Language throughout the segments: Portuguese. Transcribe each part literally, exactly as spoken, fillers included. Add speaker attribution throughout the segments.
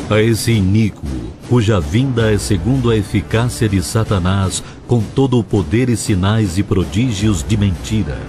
Speaker 1: A esse iníquo, cuja vinda é segundo a eficácia de Satanás, com todo o poder e sinais e prodígios de mentira.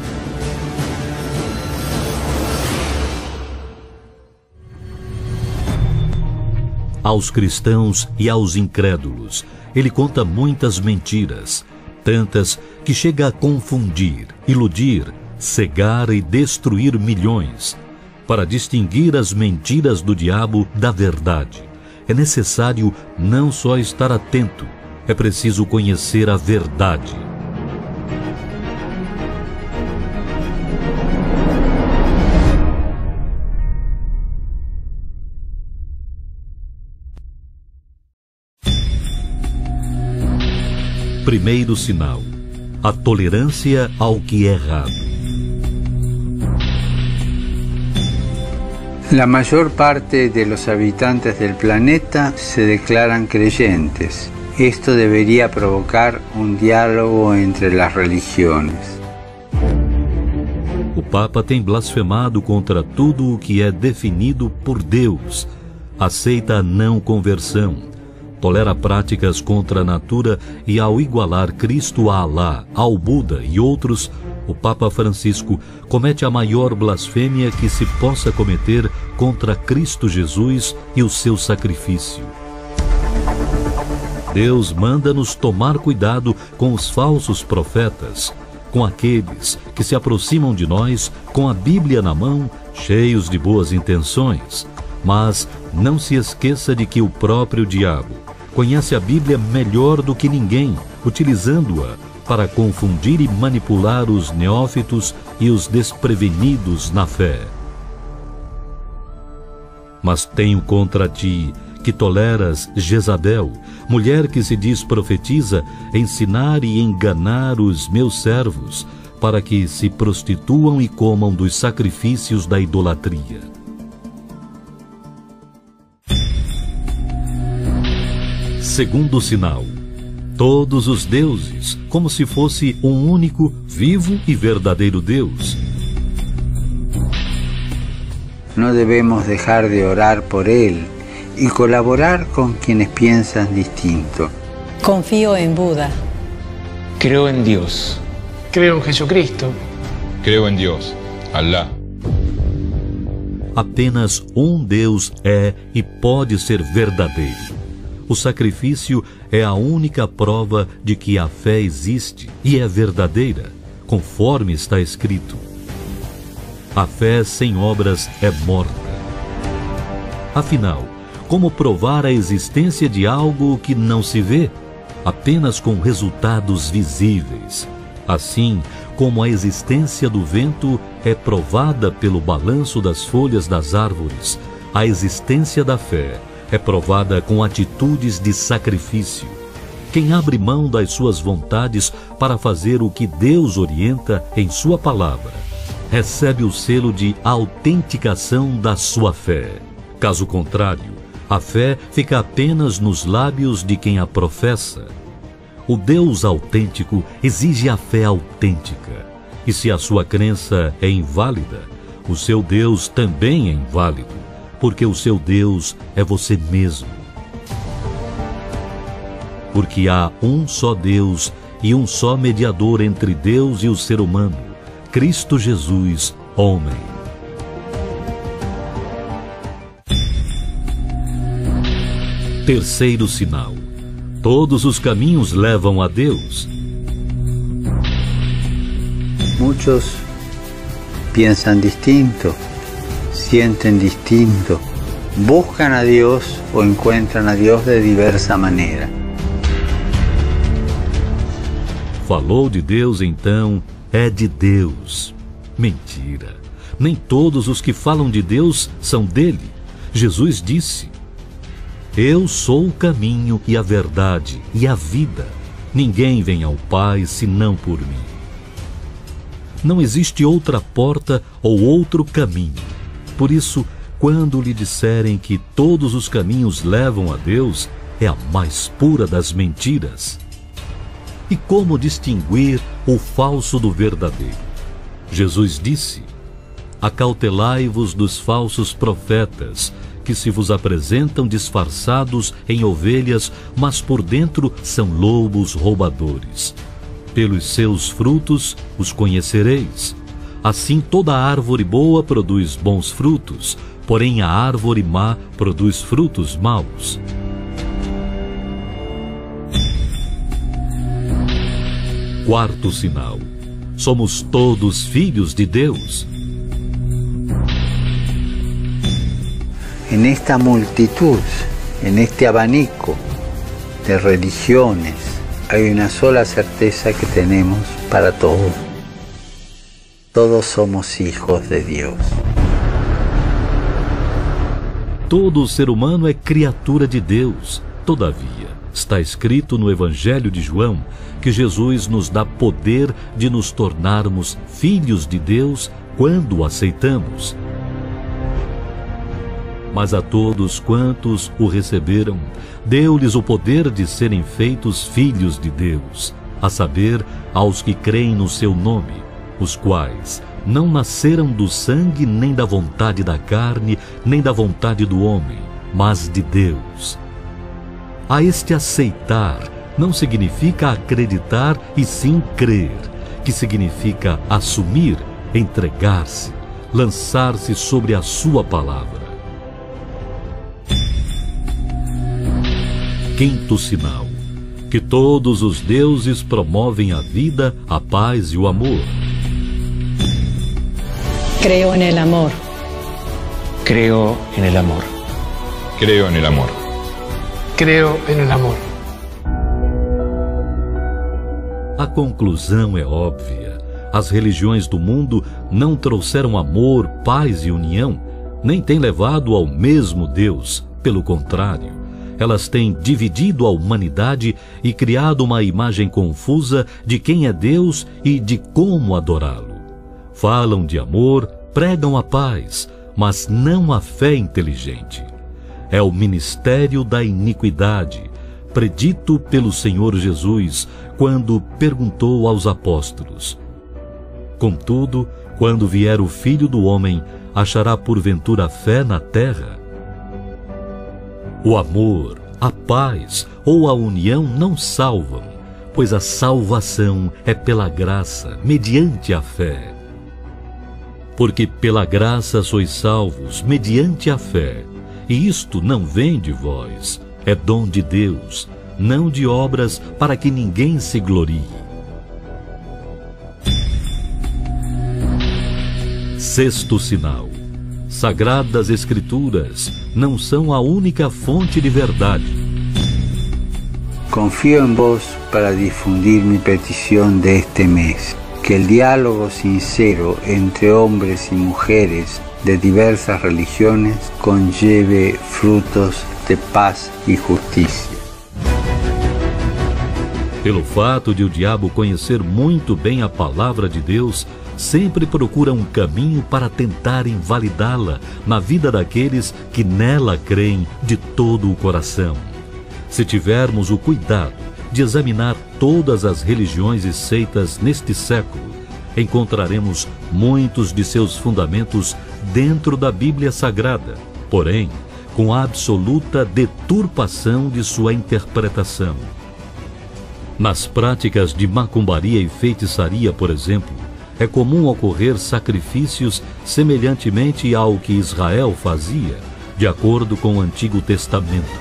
Speaker 1: Aos cristãos e aos incrédulos, ele conta muitas mentiras, tantas que chega a confundir, iludir, cegar e destruir milhões. Para distinguir as mentiras do diabo da verdade, é necessário não só estar atento, é preciso conhecer a verdade. Primeiro sinal: a tolerância ao que é errado.
Speaker 2: La mayor parte de los habitantes del planeta se declaran creyentes. Esto debería provocar un diálogo entre las religiones.
Speaker 1: O Papa tem blasfemado contra tudo o que é definido por Deus. Aceita a não conversão. Tolera práticas contra a natura e, ao igualar Cristo a Alá, ao Buda e outros, o Papa Francisco comete a maior blasfêmia que se possa cometer contra Cristo Jesus e o seu sacrifício. Deus manda-nos tomar cuidado com os falsos profetas, com aqueles que se aproximam de nós com a Bíblia na mão, cheios de boas intenções. Mas não se esqueça de que o próprio diabo conhece a Bíblia melhor do que ninguém, utilizando-a para confundir e manipular os neófitos e os desprevenidos na fé. Mas tenho contra ti que toleras Jezabel, mulher que se diz profetiza, ensinar e enganar os meus servos, para que se prostituam e comam dos sacrifícios da idolatria. Segundo sinal: todos os deuses, como se fosse um único, vivo e verdadeiro Deus.
Speaker 2: No debemos dejar de orar por él y colaborar con quienes piensan distinto.
Speaker 3: Confío en Buda.
Speaker 4: Creo en Dios.
Speaker 5: Creo en Jesucristo.
Speaker 6: Creo en Dios, Alá.
Speaker 1: Apenas um Deus é e pode ser verdadeiro. O sacrifício é a única prova de que a fé existe e é verdadeira, conforme está escrito. A fé sem obras é morta. Afinal, como provar a existência de algo que não se vê? Apenas com resultados visíveis. Assim como a existência do vento é provada pelo balanço das folhas das árvores, a existência da fé é provada com atitudes de sacrifício. Quem abre mão das suas vontades para fazer o que Deus orienta em sua palavra, recebe o selo de autenticação da sua fé. Caso contrário, a fé fica apenas nos lábios de quem a professa. O Deus autêntico exige a fé autêntica. E se a sua crença é inválida, o seu Deus também é inválido, porque o seu Deus é você mesmo. Porque há um só Deus e um só mediador entre Deus e o ser humano, Cristo Jesus, homem. Terceiro sinal: todos os caminhos levam a Deus.
Speaker 2: Muchos piensan distinto, sienten distinto, buscan a Dios o encuentran a Dios de diversa manera.
Speaker 1: Falou de Deus, então é de Deus. Mentira! Nem todos os que falam de Deus são dele. Jesus disse: eu sou o caminho e a verdade e a vida. Ninguém vem ao Pai senão por mim. Não existe outra porta ou outro caminho. Por isso, quando lhe disserem que todos os caminhos levam a Deus, é a mais pura das mentiras. E como distinguir o falso do verdadeiro? Jesus disse: acautelai-vos dos falsos profetas, que se vos apresentam disfarçados em ovelhas, mas por dentro são lobos roubadores. Pelos seus frutos os conhecereis. Assim toda árvore boa produz bons frutos, porém a árvore má produz frutos maus. Quarto sinal: somos todos filhos de Deus.
Speaker 2: En esta multitud, en este abanico de religiones, hay una sola certeza que tenemos para todos. Todos somos hijos de Dios.
Speaker 1: Todo ser humano é criatura de Deus. Todavia, está escrito no Evangelho de João que Jesus nos dá poder de nos tornarmos filhos de Deus quando o aceitamos. Mas a todos quantos o receberam, deu-lhes o poder de serem feitos filhos de Deus, a saber, aos que creem no seu nome, os quais não nasceram do sangue, nem da vontade da carne, nem da vontade do homem, mas de Deus. A este aceitar não significa acreditar e sim crer, que significa assumir, entregar-se, lançar-se sobre a sua palavra. Quinto sinal: que todos os deuses promovem a vida, a paz e o amor.
Speaker 3: Creo en el amor.
Speaker 4: Creo en el amor.
Speaker 6: Creo en el amor.
Speaker 5: Creo en el amor.
Speaker 1: A conclusão é óbvia. As religiões do mundo não trouxeram amor, paz e união, nem têm levado ao mesmo Deus. Pelo contrário, elas têm dividido a humanidade e criado uma imagem confusa de quem é Deus e de como adorá-lo. Falam de amor, pregam a paz, mas não a fé inteligente. É o ministério da iniquidade, predito pelo Senhor Jesus, quando perguntou aos apóstolos: contudo, quando vier o Filho do Homem, achará porventura fé na terra? O amor, a paz ou a união não salvam, pois a salvação é pela graça, mediante a fé. Porque pela graça sois salvos, mediante a fé, e isto não vem de vós, é dom de Deus, não de obras, para que ninguém se glorie. Sexto sinal: Sagradas Escrituras não são a única fonte de verdade.
Speaker 2: Confío en vos para difundir mi petición de este mes, que el diálogo sincero entre hombres y mujeres de diversas religiones conlleve frutos de paz e justiça.
Speaker 1: Pelo fato de o diabo conhecer muito bem a palavra de Deus, sempre procura um caminho para tentar invalidá-la na vida daqueles que nela creem de todo o coração. Se tivermos o cuidado de examinar todas as religiões e seitas neste século, encontraremos muitos de seus fundamentos dentro da Bíblia Sagrada, porém, com a absoluta deturpação de sua interpretação. Nas práticas de macumbaria e feitiçaria, por exemplo, é comum ocorrer sacrifícios semelhantemente ao que Israel fazia, de acordo com o Antigo Testamento.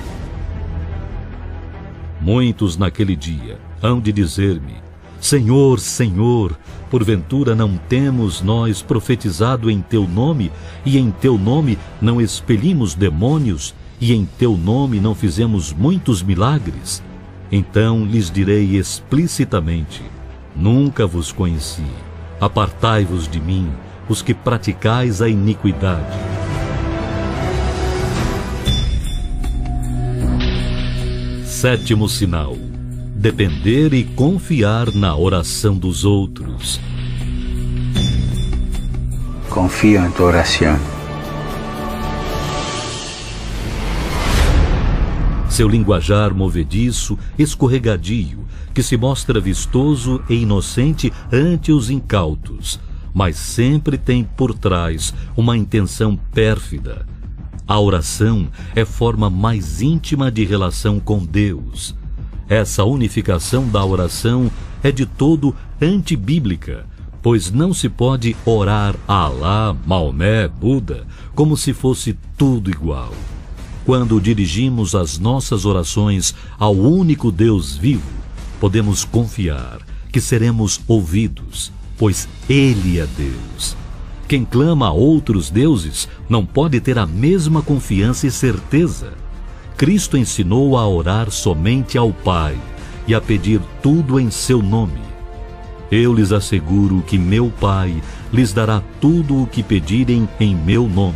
Speaker 1: Muitos naquele dia hão de dizer-me: Senhor, Senhor, porventura não temos nós profetizado em Teu nome, e em Teu nome não expelimos demônios, e em Teu nome não fizemos muitos milagres? Então lhes direi explicitamente: nunca vos conheci. Apartai-vos de mim, os que praticais a iniquidade. Sétimo sinal: depender e confiar na oração dos outros.
Speaker 2: Confío en tu oración.
Speaker 1: Seu linguajar movediço, escorregadio, que se mostra vistoso e inocente ante os incautos, mas sempre tem por trás uma intenção pérfida. A oração é forma mais íntima de relação com Deus. Essa unificação da oração é de todo antibíblica, pois não se pode orar a Alá, Maomé, Buda, como se fosse tudo igual. Quando dirigimos as nossas orações ao único Deus vivo, podemos confiar que seremos ouvidos, pois Ele é Deus. Quem clama a outros deuses não pode ter a mesma confiança e certeza. Cristo ensinou a orar somente ao Pai e a pedir tudo em seu nome. Eu lhes asseguro que meu Pai lhes dará tudo o que pedirem em meu nome.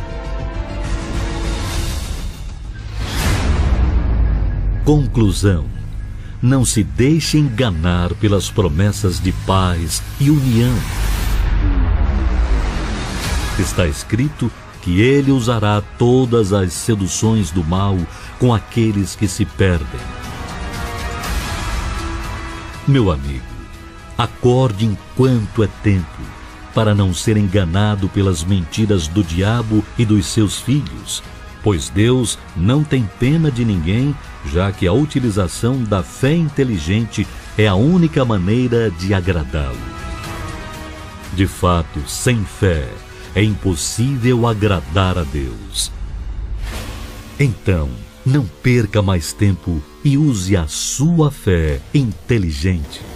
Speaker 1: Conclusão: não se deixe enganar pelas promessas de paz e união. Está escrito que ele usará todas as seduções do mal com aqueles que se perdem. Meu amigo, acorde enquanto é tempo, para não ser enganado pelas mentiras do diabo e dos seus filhos, pois Deus não tem pena de ninguém, já que a utilização da fé inteligente é a única maneira de agradá-lo. De fato, sem fé, é impossível agradar a Deus. Então, não perca mais tempo e use a sua fé inteligente.